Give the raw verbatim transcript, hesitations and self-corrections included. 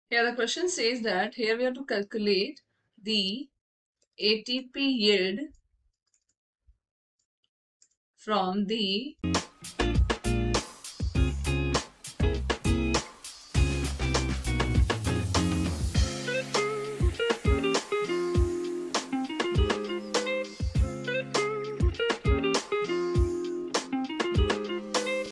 Here the question says that here we have to calculate the A T P yield from the